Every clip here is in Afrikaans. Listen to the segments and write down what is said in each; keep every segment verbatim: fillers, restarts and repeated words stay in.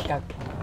Go.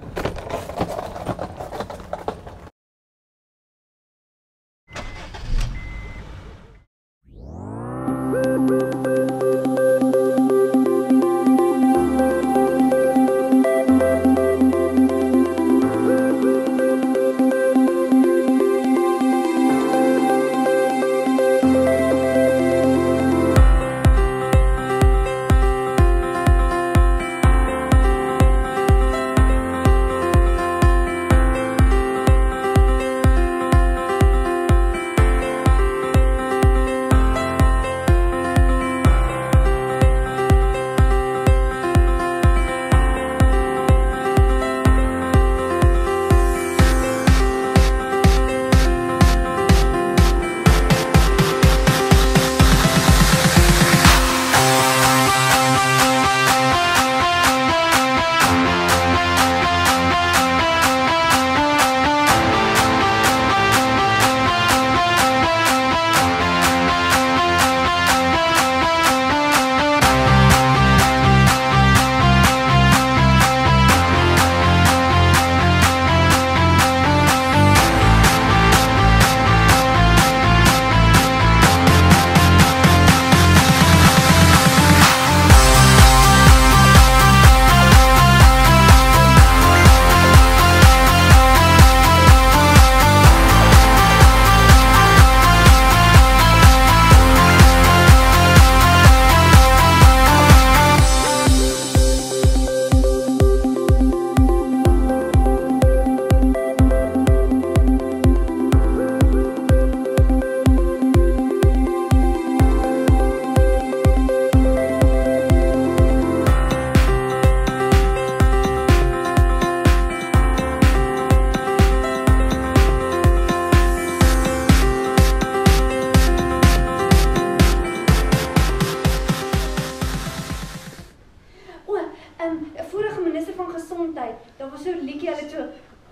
Vorige minister van Gesondheid, dat was zo'n liedje, hulle toe.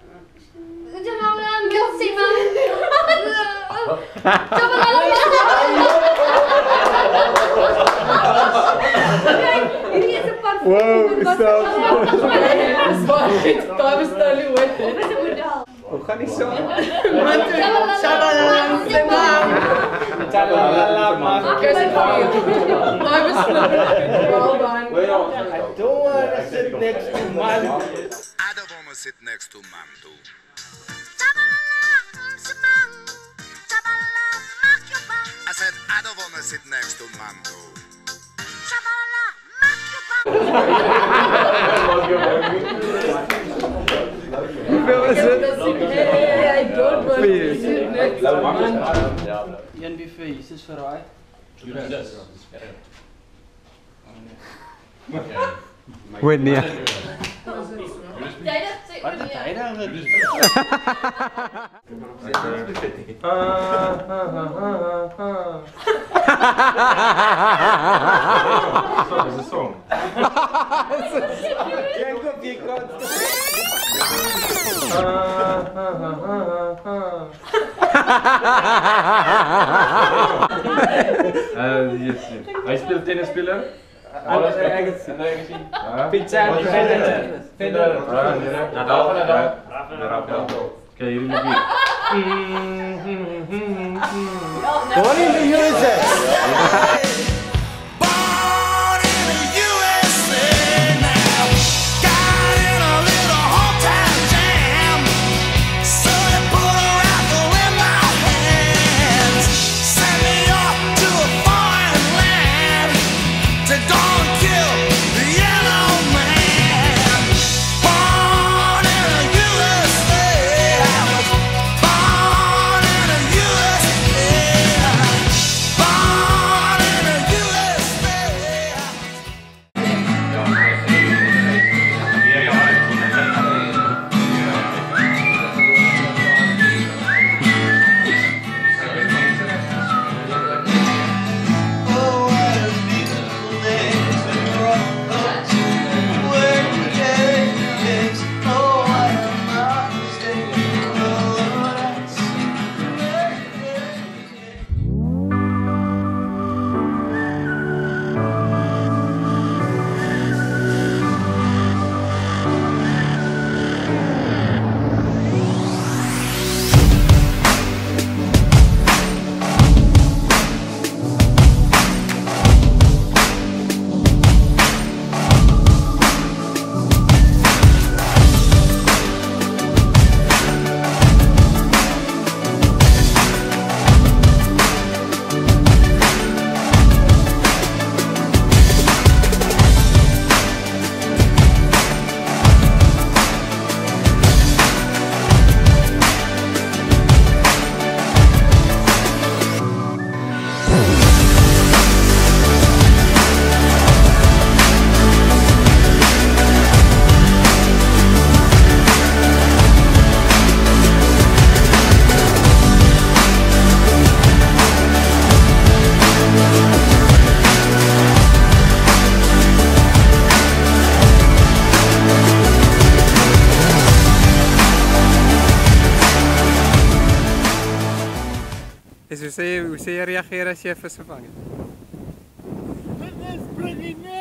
Hierdie is 'n parfum. Wow, is dat? Daar was daar nie hoor. Dit is 'n model. Hoe gaan die so? Shabalala, semang. Shabalala, man. Guys, I was well done. I don't want to sit next to man. I don't want to sit next to Mandu. I said I don't want to sit next to Mandu. Hoeveel is het? I don't want to sit next to man. Een wie vir Jesus verraai? Judas. Weet nie. Wat het hy dan gedoen? Dis 'n song. Kyk op die kant. Uh, yes. Hy speel tennisspeler. Alles ek het gesien. Pizza Federer. Federer. Nadal van Nadal. Nadal. Kyk hierdie liedjie. Born in the U S A. Born in sê jy, hoe sê jy reageer as jy 'n vis gevang het? Dit is bring nie